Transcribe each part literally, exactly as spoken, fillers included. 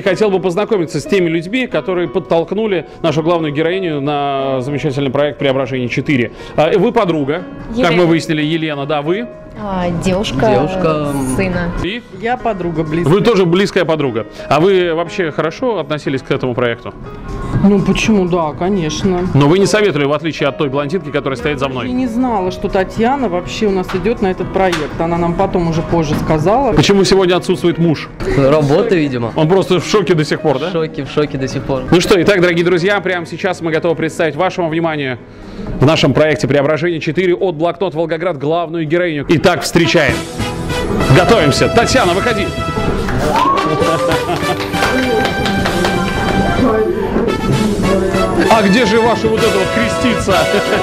Хотел бы познакомиться с теми людьми, которые подтолкнули нашу главную героиню на замечательный проект «Преображение четыре». Вы подруга, Елена. Как мы выяснили, Елена, да, вы? А, девушка, девушка сына. И? Я подруга близкая. Вы тоже близкая подруга. А вы вообще хорошо относились к этому проекту? Ну почему, да, конечно. Но вы не советовали, в отличие от той блондинки, которая стоит за мной. Я не знала, что Татьяна вообще у нас идет на этот проект. Она нам потом уже позже сказала. Почему сегодня отсутствует муж? Работа, видимо. Он просто в шоке до сих пор, да? В шоке, в шоке до сих пор. Ну что, итак, дорогие друзья, прямо сейчас мы готовы представить вашему вниманию в нашем проекте «Преображение четыре» от Блокнот Волгоград главную героиню. Итак, встречаем. Готовимся. Татьяна, выходи. А где же ваша вот эта вот крестица?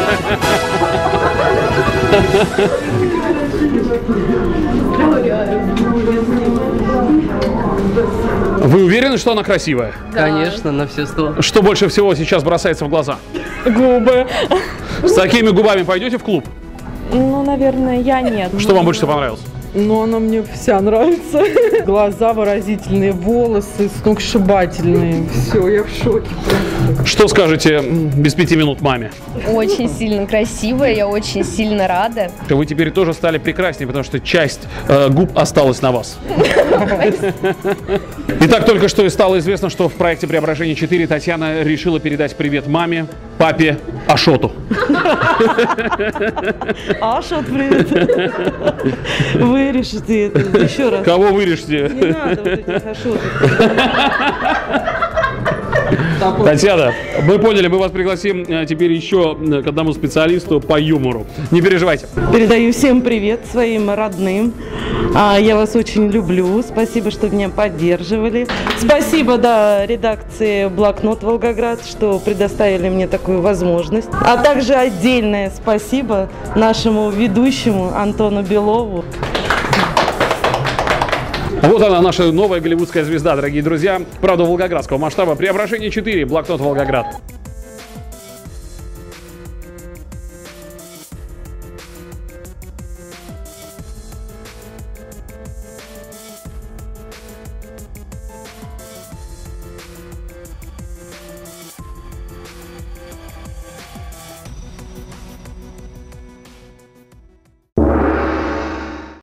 Вы уверены, что она красивая? Да. Конечно, на все сто. Что больше всего сейчас бросается в глаза? Губы. С такими губами пойдете в клуб? Ну, наверное, я нет. Что вам больше всего понравилось? Ну, она мне вся нравится. Глаза выразительные, волосы сногсшибательные. Все, я в шоке. Что скажете без пяти минут маме? Очень сильно красивая, я очень сильно рада. Вы теперь тоже стали прекраснее, потому что часть э, губ осталась на вас. Итак, только что стало известно, что в проекте «Преображение четыре» Татьяна решила передать привет маме, папе, Ашоту. Ашот, привет. Вырежете это еще раз. Кого вырежете? Не надо вот этих Ашотов. Татьяна, мы поняли, мы вас пригласим теперь еще к одному специалисту по юмору. Не переживайте. Передаю всем привет своим родным. А, я вас очень люблю. Спасибо, что меня поддерживали. Спасибо, да, редакции «Блокнот Волгоград», что предоставили мне такую возможность. А также отдельное спасибо нашему ведущему Антону Белову. Вот она, наша новая голливудская звезда, дорогие друзья. Правда, волгоградского масштаба. «Преображение четыре», Блокнот Волгоград.